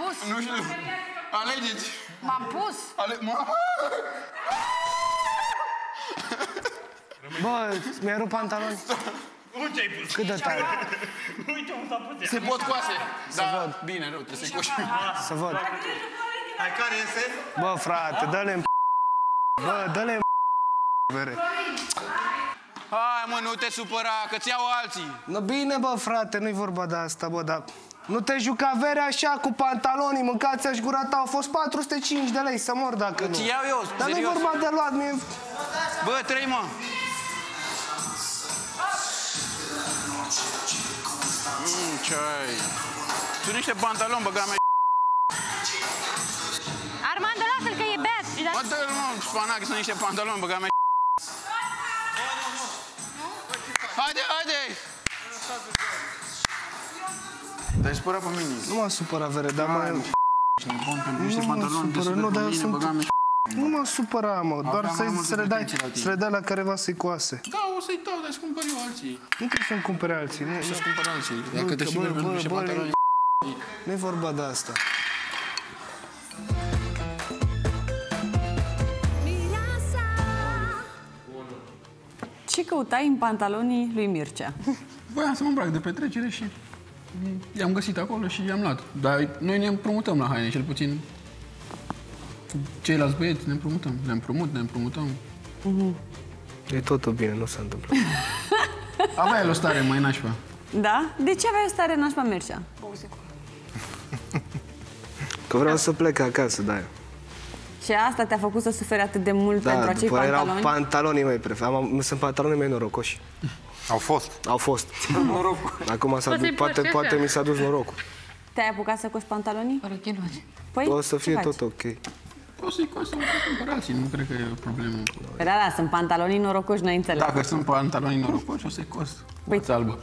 pus. Nu știu. Alegeți. M-am pus. Bă, mi-ai rupt pantaloni. Unde ai pus? Cât de tare? Uite unde s-a pus. Se pot coase. Da, bine, nu, trebuie să-i coși. Să văd. Hai, care este? Bă, frate, dă-le-mi Bă, dă-le vere. Hai, mă, nu te supăra, că-ți iau alții. No, bine, bă, frate, nu-i vorba de asta, bă, dar... Nu te juca vere așa cu pantalonii, mâncați-aș gura ta, au fost 405 de lei, să mor dacă nu. Ți iau eu, Dar nu-i serios. vorba de luat, mie... Bă, trei, mă. Ce-ai? Sunt niște pantaloni, băga mea. Armando, lasă-l că e beat. Mă, dă-l, mă, spanac, sunt niște pantaloni, băga mea. Haide, haide! Te-ai supărat pe mine. Nu m-a supărat, vere, dar mă... Bun, pentru niște pantaloni, supără, nu, dar eu sunt... băga mea. Nu m-a supărat, mă, doar să le dai la careva să-i coase. Da, o să-i dau, dar să cumpăr eu alții. Nu trebuie să-mi cumpere alții. Să-ți cumpăr alții. Dacă te superi pentru niște pantaloni... Nu-i vorba de asta. Ce căutai în pantalonii lui Mircea? Voiam să mă îmbrac de petrecere și i-am găsit acolo și i-am luat. Dar noi ne împrumutăm la haine, cel puțin ceilalți băieți ne împrumutăm. Ne împrumutăm. E totul bine, nu s-a întâmplat. Avea el o stare mai nașpa. Da? De ce aveai o stare nașpa, Mircea? Că vreau să plec acasă, da. Și asta te-a făcut să suferi atât de mult Da, pentru acei după erau pantaloni? pantalonii mei preferați. Sunt pantalonii mei norocoși. Au fost. Au fost. Acum poate mi s-a dus norocul. Te-ai apucat să coși pantalonii? Păi, O să fie ce faci? tot ok. O să-i coasă cumpăr alții, nu cred că e o problemă. Păi da, sunt pantalonii norocoși, n-ai înțeles. Dacă sunt pantaloni norocoși, o să-i cost. Fața albă.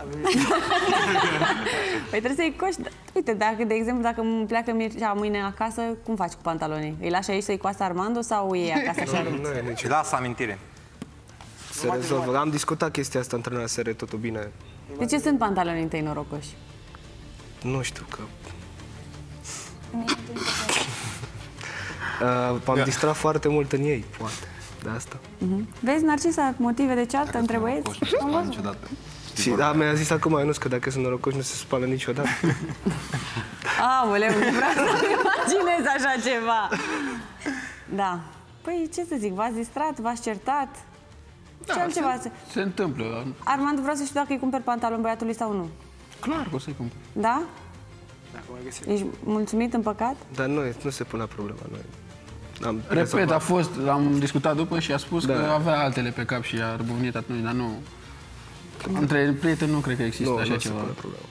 Păi trebuie să-i coși. Uite, dacă, de exemplu, dacă pleacă Mircea mâine acasă, cum faci cu pantalonii? Îi lași aici să-i coasă Armando sau îi iei acasă așa? Nu e nici. Și lasă amintire. Se rezolvă. Am discutat chestia asta între noi aseară, totul bine. De ce sunt pantalonii tăi norocoși? Nu știu că... M-am distrat foarte mult în ei, poate, de asta. Vezi, Narcisa, motive de ceartă între băieți? Și da, mi-a zis acum Ionuț că dacă sunt norocoși nu se spală niciodată. Aoleu, nu vreau să-mi imaginez așa ceva. Da. Păi, ce să zic, v-ați distrat, v-ați certat? Da, Ce altceva? se întâmplă. Armand, vreau să știu dacă îi cumperi pantaloni băiatului sau nu. Clar că o să-i cumpăr. Da? Ești mulțumit, împăcat? Dar nu se punea problema. Noi Repet, am discutat după și a spus că avea altele pe cap și a răbuvnit atunci, dar nu... Între prieteni nu cred că există așa ceva.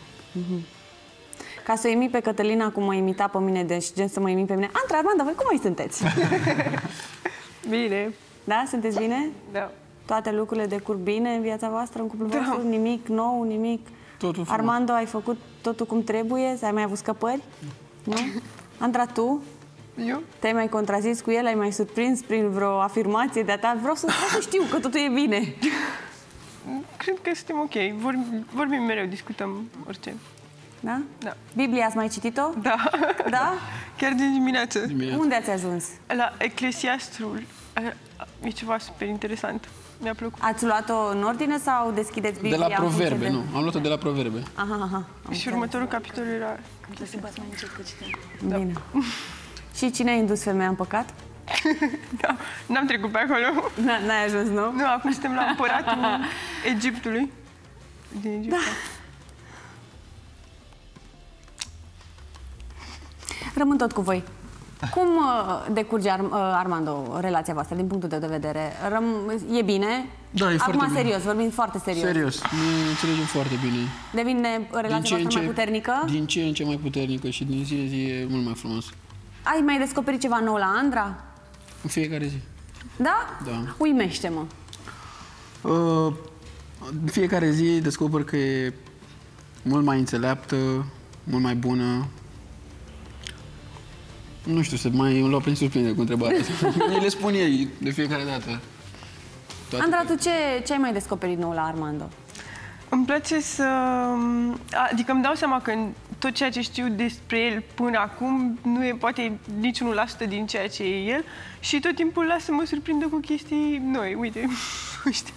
Ca să o imi pe Cătălina cum mă imita pe mine, deci gen să mă imi pe mine. Antra, Armanda, voi cum mai sunteți? Bine. Da? Sunteți bine? Da. Toate lucrurile decurg bine în viața voastră, în cuplul vostru? Nimic nou, nimic? Totul frumos. Armando, ai făcut totul cum trebuie? Ai mai avut scăpări? Nu? Andra, tu? Eu? Te-ai mai contrazis cu el? Ai mai surprins prin vreo afirmație de-a ta? Vreau să știu că totul e bine. Cred că suntem ok. Vorbim mereu, discutăm orice. Da? Da. Biblia ați mai citit-o? Da. Da? Chiar din dimineață. Unde ați ajuns? La Eclesiastul. E ceva super interesant. Mi-a plăcut. Ați luat-o în ordine sau deschideți Biblia? De la în funcție Proverbe, nu. Am luat-o de la Proverbe. Aha. Și următorul capitol era... Bine. Și cine a indus femeia în păcat? Da, n-am trecut pe acolo. N-ai ajuns, nu? Nu, acum suntem la împăratul Egiptului. Din Egipt. Da. Rămân tot cu voi. Cum decurge, Armando, relația voastră, din punctul tău de vedere? E bine? Da, e foarte Acum, bine. serios, vorbim foarte serios. Serios, ne înțelegem foarte bine. Devine relația voastră mai puternică? Din ce în ce mai puternică și din zi în zi e mult mai frumos. Ai mai descoperit ceva nou la Andra? În fiecare zi. Da? Da. Uimește-mă. În fiecare zi descoper că e mult mai înțeleaptă, mult mai bună. Nu știu, se mai îmi lua prin surprindere cu întrebarea asta. Ei le spun ei de fiecare dată. Andra, tu ce ai mai descoperit nou la Armando? Îmi place să... Adică îmi dau seama că tot ceea ce știu despre el până acum nu e poate nici 1% din ceea ce e el și tot timpul las să mă surprindă cu chestii noi. Uite, nu știu.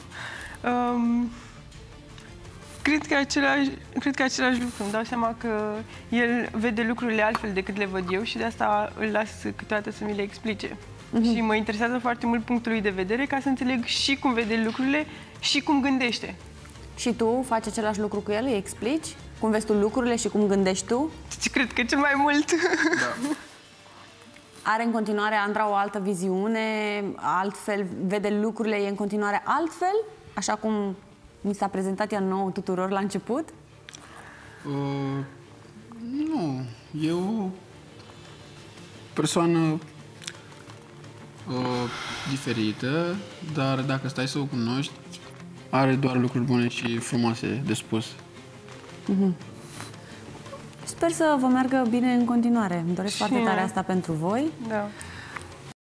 Cred că același lucru. Îmi dau seama că el vede lucrurile altfel decât le văd eu și de asta îl las câteodată să mi le explice. Și mă interesează foarte mult punctul lui de vedere ca să înțeleg și cum vede lucrurile și cum gândește. Și tu faci același lucru cu el? Îi explici? Cum vezi tu lucrurile și cum gândești tu? Cred că cel mai mult. Da. Are în continuare Andra o altă viziune? Altfel vede lucrurile? E în continuare altfel? Așa cum mi s-a prezentat ea nouă tuturor la început? Nu. E o persoană diferită, dar dacă stai să o cunoști, are doar lucruri bune și frumoase de spus. Sper să vă meargă bine în continuare. Îmi doresc foarte tare asta pentru voi. Da.